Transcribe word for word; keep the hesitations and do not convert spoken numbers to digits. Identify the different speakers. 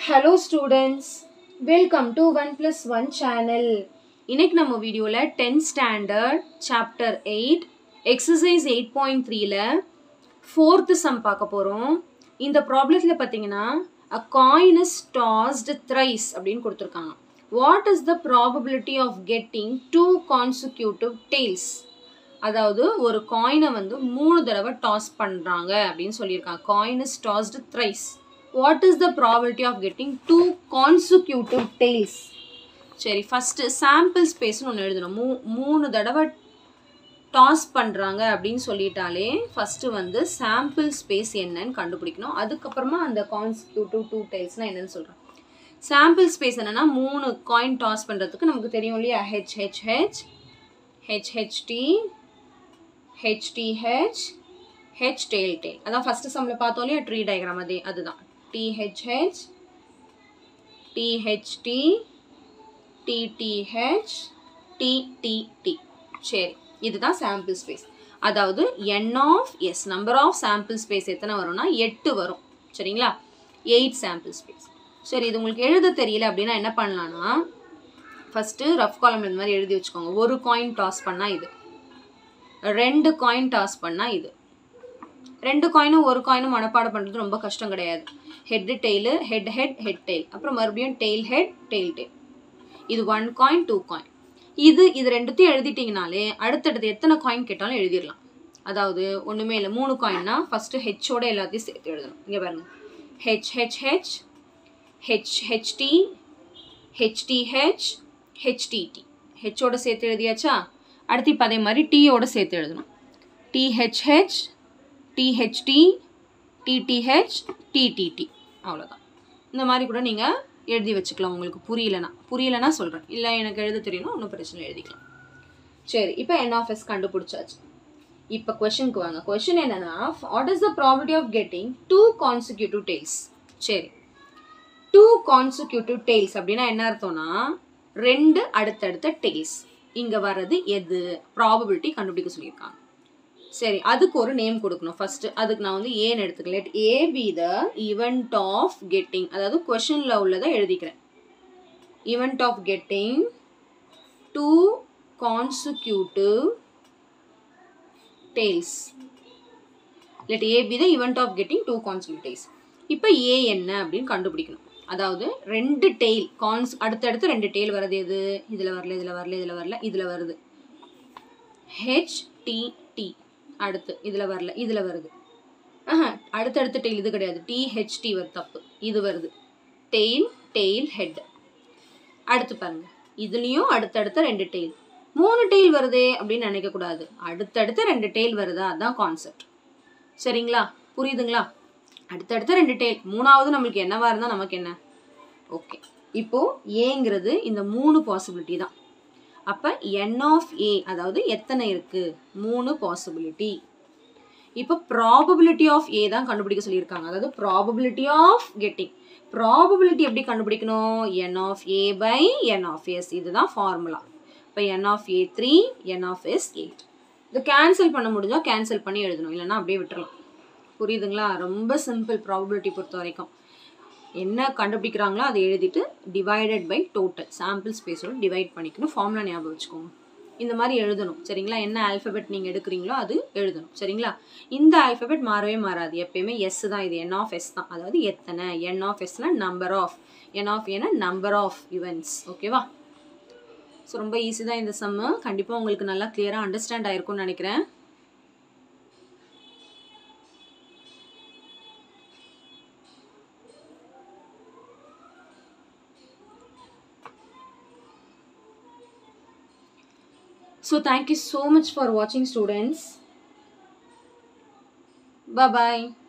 Speaker 1: Hello students, welcome to one plus one channel. இன்னைக்கு நம்ம வீடியோல tenth standard chapter eight exercise eight point three ல fourth sum பார்க்க போறோம். இந்த ப்ராப்ளத்துல பாத்தீங்கன்னா a coin is tossed thrice அப்படினு கொடுத்திருக்காங்க. What is the probability of getting two consecutive tails? அதாவது ஒரு காயினை வந்து மூணு தடவை டாஸ் பண்றாங்க அப்படினு சொல்லிருக்காங்க. Coin is tossed thrice. What is the probability of getting two consecutive tails? சரி, first sample space னு ஒன்று எழுதணும். மூ மூணு தடவை டாஸ் பண்ணுறாங்க அப்படின்னு சொல்லிட்டாலே ஃபஸ்ட்டு வந்து சாம்பிள் ஸ்பேஸ் என்னன்னு கண்டுபிடிக்கணும். அதுக்கப்புறமா அந்த கான்சிக்யூட்டிவ் டூ டைல்ஸ்னால் என்னன்னு சொல்கிறேன். சாம்பிள் ஸ்பேஸ் என்னென்னா மூணு காயின் டாஸ் பண்ணுறதுக்கு நமக்கு தெரியும் இல்லையா, H H H, H H T, H T H, H tail tail. அதான் ஃபஸ்ட்டு சம்மில் பார்த்தோம் இல்லையா, ட்ரீ டயக்ராம் அதே அதுதான். T H H, T H T, T T H, T T T. சரி, இதுதான் சாம்பிள் ஸ்பேஸ். அதாவது n of S number of sample space எத்தனை வரும்னா எட்டு வரும். சரிங்களா, எயிட் சாம்பிள் ஸ்பேஸ். சரி, இது உங்களுக்கு எழுத தெரியல அப்படின்னா என்ன பண்ணலான்னா, ஃபஸ்ட்டு ரஃப் காலம் இந்த மாதிரி எழுதி வச்சுக்கோங்க. ஒரு காயின் டாஸ் பண்ணால் இது, ரெண்டு காயின் டாஸ் பண்ணால் இது. ரெண்டு காயினும் ஒரு காயினும் மனப்பாடம் பண்ணுறது ரொம்ப கஷ்டம் கிடையாது. Head tail, head head head tail, அப்புறம் மறுபடியும் டெய்ல் ஹெட் டெய்ல் டெய்ல். இது ஒன் காயின் டூ காயின். இது இது ரெண்டுத்தையும் எழுதிட்டிங்கனாலே அடுத்தடுத்து எத்தனை காயின் கேட்டாலும் எழுதிடலாம். அதாவது ஒன்றுமே இல்லை, மூணு காயின்னா ஃபஸ்ட்டு ஹெச்சோட எல்லாத்தையும் சேர்த்து எழுதணும். இங்கே பாருங்கள், H H H, H H T, H T H, H T T. ஹெச்சோட சேர்த்து எழுதியாச்சா? அடுத்து இப்போ அதே மாதிரி டீயோட சேர்த்து எழுதணும். T H H, T H T, T T H, T T T. அவ்வளோதான். இந்த மாதிரி கூட நீங்கள் எழுதி வச்சுக்கலாம். உங்களுக்கு புரியலனா புரியலனா சொல்கிறேன், இல்லை எனக்கு எழுத தெரியணும், ஒன்றும் பிரச்சனை எழுதிக்கலாம். சரி, இப்போ என் ஆஃப் எஸ் கண்டுபிடிச்சாச்சு. இப்போ கொஷனுக்கு வாங்க. கொஷன் என்னன்னா, what is the probability of getting two consecutive tails? சரி, டூ கான்சிக்யூட்டிவ் டெய்ல்ஸ் அப்படின்னா என்ன அர்த்தம்னா, ரெண்டு அடுத்தடுத்த டெய்ல்ஸ். இங்கே வர்றது எது ப்ராபபிலிட்டி கண்டுபிடிக்க சொல்லியிருக்காங்க. சரி, அதுக்கு ஒரு நேம் கொடுக்கணும் ஃபர்ஸ்ட். அதுக்கு நான் வந்து ஏன்னு எடுத்துக்கல. Let A be the event of getting, அதாவது கொஷனில் உள்ளதை எழுதிக்கிறேன். Event of getting two consecutive tails. Let A be the event of getting two consecutive tails. இப்போ ஏ என்ன அப்படின்னு கண்டுபிடிக்கணும். அதாவது ரெண்டு டெய்ல் கான்ஸ் அடுத்தடுத்து ரெண்டு டெய்ல் வருது. எது இதில் வரல, இதில் வரல, இதில் வரல, இதில் வருது. H T T. அடுத்து இதில் வரல, இதில் வருது. ஆஹா, அடுத்தடுத்த டெய்ல் இது கிடையாது, டிஹெச்டி வருது, தப்பு. இது வருது டெய்ல் டெய்ல் ஹெட். அடுத்து பாருங்க, இதுலேயும் அடுத்தடுத்த ரெண்டு டெய்ல். மூணு டெய்ல் வருதே அப்படின்னு நினைக்கக்கூடாது, அடுத்தடுத்த ரெண்டு டெய்ல் வருதா, அதுதான் கான்செப்ட். சரிங்களா, புரியுதுங்களா? அடுத்தடுத்த ரெண்டு டெய்ல், மூணாவது நம்மளுக்கு என்னவா இருந்தால் நமக்கு என்ன? ஓகே, இப்போது ஏங்கிறது இந்த மூணு பாசிபிலிட்டி தான். அப்போ என் ஆஃப் ஏ அதாவது எத்தனை இருக்குது? மூணு பாசிபிலிட்டி. இப்போ ப்ராபபிலிட்டி ஆஃப் ஏ தான் கண்டுபிடிக்க சொல்லியிருக்காங்க. அதாவது ப்ராபபிலிட்டி ஆஃப் கெட்டிங். ப்ராபபிலிட்டி எப்படி கண்டுபிடிக்கணும்? N of A by n of S. இதுதான் ஃபார்முலா. இப்போ n of A three, n of S eight. இது கேன்சல் பண்ண முடிஞ்சால் கேன்சல் பண்ணி எழுதணும், இல்லைன்னா அப்படியே விட்டுறலாம். புரியுதுங்களா? ரொம்ப சிம்பிள் ப்ராபபிலிட்டி பொறுத்த வரைக்கும். என்ன கண்டுபிடிக்கிறாங்களோ அதை எழுதிட்டு டிவைடட் பை டோட்டல் சாம்பிள் ஸ்பேஸோட டிவைட் பண்ணிக்கணும். ஃபார்முலா ஞாபகம் வச்சுக்கோங்க. இந்த மாதிரி எழுதணும். சரிங்களா? என்ன ஆல்ஃபபெட் நீங்கள் எடுக்கிறீங்களோ அது எழுதணும். சரிங்களா? இந்த ஆல்ஃபபெட் மாறவே மாறாது, எப்பயுமே எஸ் தான். இது என் ஆஃப் எஸ் தான். அதாவது எத்தனை, என் ஆஃப் எஸ்னா நம்பர் ஆஃப், என் ஆஃப் ஏன்னா நம்பர் ஆஃப் ஈவெண்ட்ஸ். ஓகேவா? ஸோ ரொம்ப ஈஸி தான் இந்த சம்மு. கண்டிப்பாக உங்களுக்கு நல்லா கிளியராக அண்டர்ஸ்டாண்ட் ஆயிருக்கும்னு நினைக்கிறேன். So thank you so much for watching, students. Bye bye.